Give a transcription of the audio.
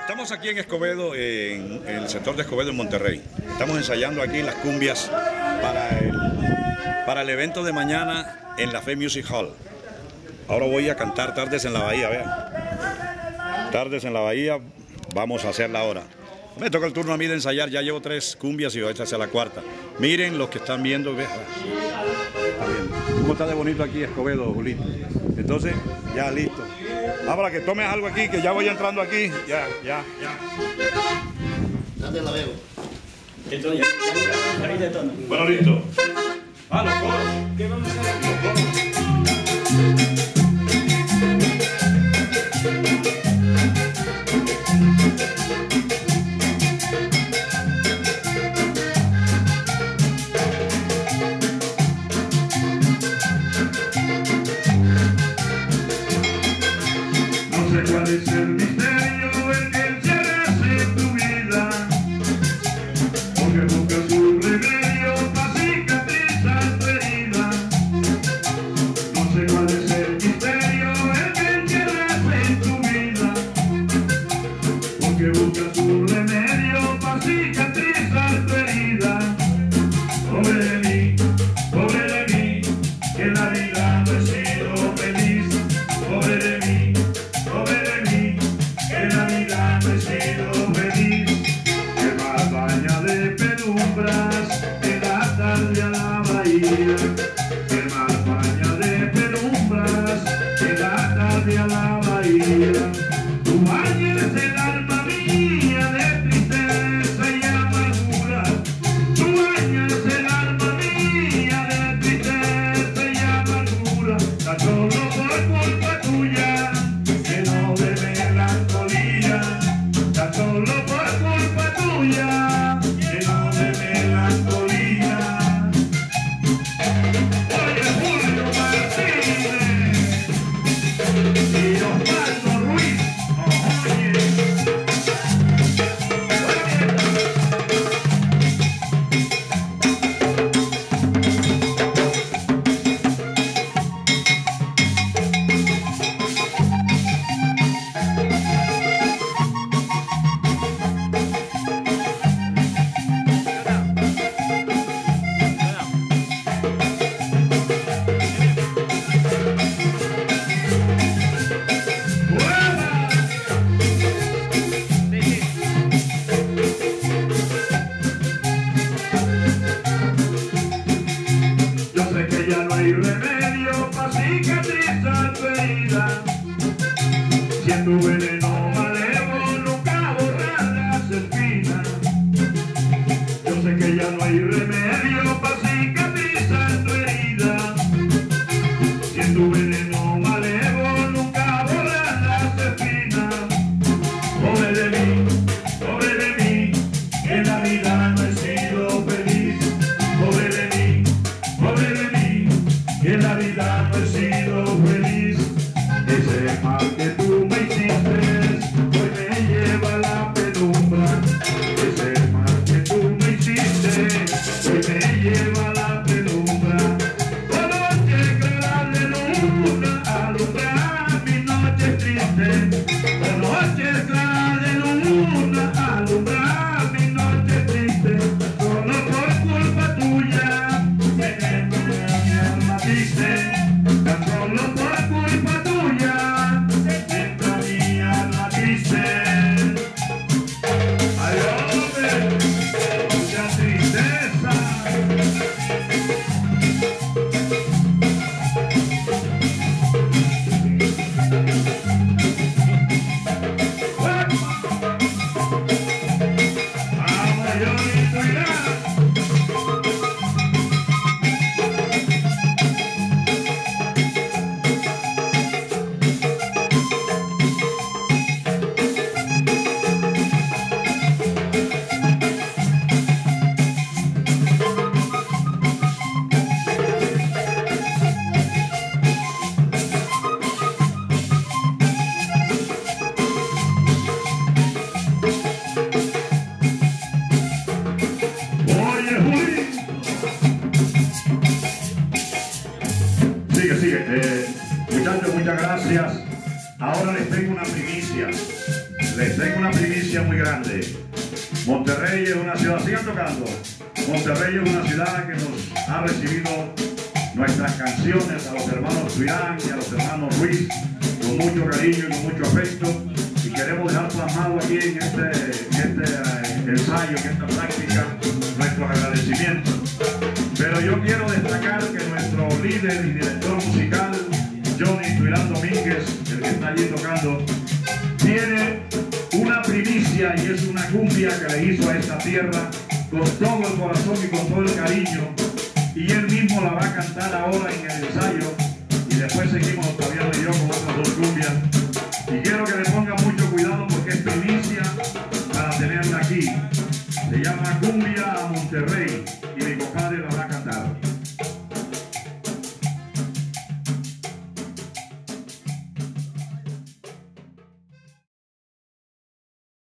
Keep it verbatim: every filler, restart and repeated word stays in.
Estamos aquí en Escobedo, en, en el sector de Escobedo, en Monterrey. Estamos ensayando aquí las cumbias para el, para el evento de mañana en la Fe Music Hall. Ahora voy a cantar Tardes en la Bahía, vean. Tardes en la Bahía, vamos a hacerla ahora. Me toca el turno a mí de ensayar, ya llevo tres cumbias y voy a echarse a la cuarta. Miren los que están viendo, vean. Está bien. ¿Cómo está de bonito aquí Escobedo, Julito? Entonces, ya listo. Ah, para que tomes algo aquí, que ya voy entrando aquí. Ya, ya, ya. ¿Dónde la veo? Entonces, ya, ya, ya, ya, ya, ya. Bueno, listo. Ah, los coros. ¿Qué vamos a hacer? Los coros. ¿Cuál es el misterio el que encierras en tu vida? Porque buscas un remedio para cicatrizar tu herida. No sé cuál es el misterio el que encierras en tu vida. Porque buscas un remedio para cicatrizar tu herida. Pobre de mí, pobre de mí, que en la vida no he sido feliz. Pobre de mí, pobre de mí, que en la vida no he sido feliz. Que más baña de penumbras que la tarde a la bahía. Que más baña de penumbras que la tarde a la bahía. Tú bañas el alma mía de tristeza y amargura. Tú bañas el alma mía de tristeza y amargura. Tan solo por culpa tuya, lleno de melancolía. Tan solo por culpa tuya, lleno de melancolía. Oye, Julio Martínez y Osvaldo Ruiz, oye. Yo sé que ya no hay remedio para cicatrizar tu herida. Si en tu veneno malevo nunca borrar las espinas. Yo sé que ya no hay remedio para cicatrizar tu herida. Si en tu veneno malevo nunca borrar las espinas. Pobre de mí, pobre de mí, que en la vida no he sido feliz. Pobre de mí, pobre de mí, que en la vida no he sido feliz. Ese mal que tú me hiciste, hoy me lleva a la penumbra. Ese mal que tú me hiciste, hoy me lleva a la penumbra. Por noche clara de luna, alumbra mi noche triste. Por noche clara de luna, alumbra mi noche triste. Solo por culpa tuya, que dentro de mi alma dice. Tan solo por culpa tuya, dentro de mi alma dice. Ay, hombre, mucha tristeza. Vamos, Yolito, ya. Oye, Juli. Sigue, sigue. Eh, muchachos, muchas gracias. Ahora les tengo una primicia. Les tengo tengo una primicia muy grande. Monterrey es una ciudad, sigan tocando. Monterrey es una ciudad que nos ha recibido nuestras canciones a los hermanos Tuirán y a los hermanos Ruiz con mucho cariño y con mucho afecto, y queremos dejar plasmado aquí en este, en este uh, ensayo, en esta práctica, nuestros agradecimientos. Pero yo quiero destacar que nuestro líder y director musical, Johnny Tuirán Domínguez, el que está allí tocando, tiene una primicia, y es una cumbia que le hizo a esta tierra con todo el corazón y con todo el cariño, y él mismo la va a cantar ahora en el ensayo, y después seguimos Octaviano y yo con otras dos cumbias. Y quiero que le pongan mucho cuidado porque es primicia para tenerla aquí. Se llama Cumbia